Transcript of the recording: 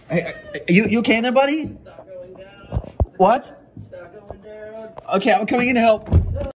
Hey, you okay in there, buddy? It's not going down. What? It's not going down. Okay, I'm coming in to help.